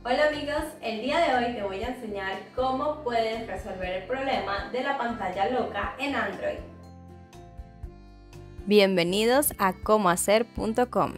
Hola amigos, el día de hoy te voy a enseñar cómo puedes resolver el problema de la pantalla loca en Android. Bienvenidos a comohacer.com.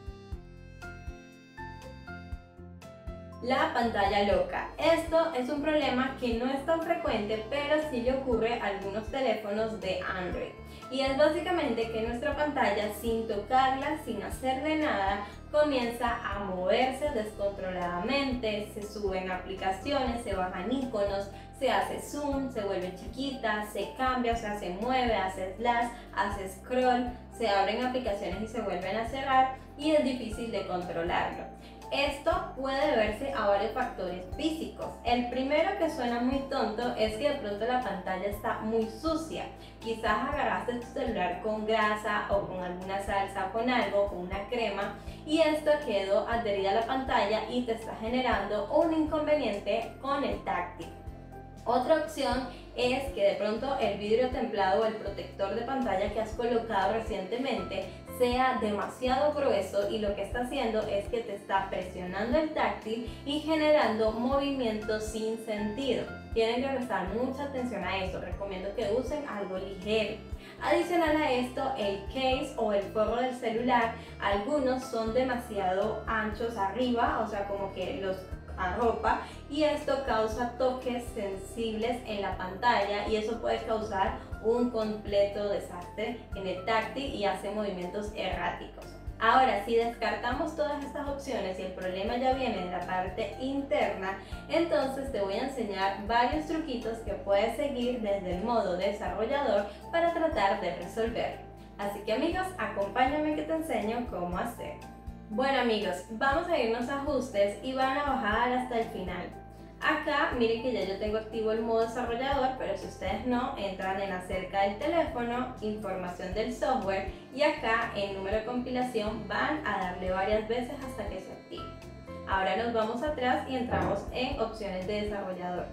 La pantalla loca. Esto es un problema que no es tan frecuente, pero sí le ocurre a algunos teléfonos de Android. Y es básicamente que nuestra pantalla, sin tocarla, sin hacerle nada, comienza a moverse descontroladamente, se suben aplicaciones, se bajan iconos, se hace zoom, se vuelve chiquita, se cambia, o sea, se mueve, hace slash, hace scroll, se abren aplicaciones y se vuelven a cerrar y es difícil de controlarlo. Esto puede deberse a varios factores físicos. El primero, que suena muy tonto, es que de pronto la pantalla está muy sucia. Quizás agarraste tu celular con grasa o con alguna salsa, con algo, con una crema, y esto quedó adherida a la pantalla y te está generando un inconveniente con el táctil. Otra opción es que de pronto el vidrio templado o el protector de pantalla que has colocado recientemente sea demasiado grueso y lo que está haciendo es que te está presionando el táctil y generando movimientos sin sentido. Tienen que prestar mucha atención a eso, recomiendo que usen algo ligero. Adicional a esto, el case o el forro del celular, algunos son demasiado anchos arriba, o sea, como que los arropa, y esto causa toques sensibles en la pantalla y eso puede causar un completo desastre en el táctil y hace movimientos erráticos. Ahora, si descartamos todas estas opciones y el problema ya viene de la parte interna, entonces te voy a enseñar varios truquitos que puedes seguir desde el modo desarrollador para tratar de resolverlo. Así que amigos, acompáñame que te enseño cómo hacer. Bueno amigos, vamos a irnos a ajustes y van a bajar hasta el final. Acá miren que ya yo tengo activo el modo desarrollador, pero si ustedes no, entran en acerca del teléfono, información del software y acá en número de compilación van a darle varias veces hasta que se active. Ahora nos vamos atrás y entramos en opciones de desarrollador.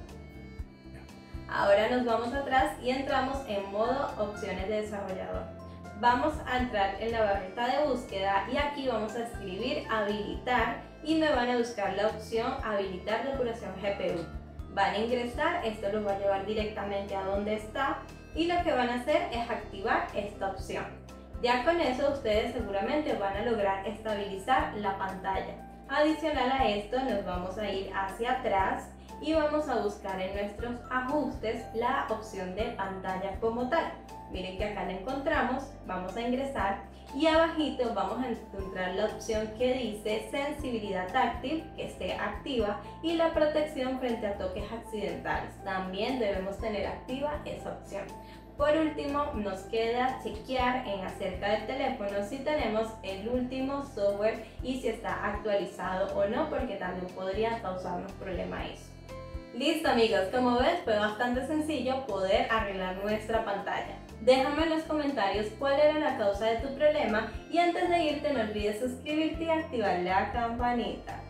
Ahora nos vamos atrás y entramos en modo opciones de desarrollador. Vamos a entrar en la barrita de búsqueda y aquí vamos a escribir habilitar y me van a buscar la opción habilitar depuración GPU. Van a ingresar, esto los va a llevar directamente a donde está y lo que van a hacer es activar esta opción. Ya con eso ustedes seguramente van a lograr estabilizar la pantalla. Adicional a esto nos vamos a ir hacia atrás y vamos a buscar en nuestros ajustes la opción de pantalla como tal. Miren que acá la encontramos, vamos a ingresar y abajito vamos a encontrar la opción que dice sensibilidad táctil, que esté activa, y la protección frente a toques accidentales. También debemos tener activa esa opción. Por último, nos queda chequear en acerca del teléfono si tenemos el último software y si está actualizado o no, porque también podría causarnos problema eso. Listo amigos, como ves fue bastante sencillo poder arreglar nuestra pantalla. Déjame en los comentarios cuál era la causa de tu problema y antes de irte no olvides suscribirte y activar la campanita.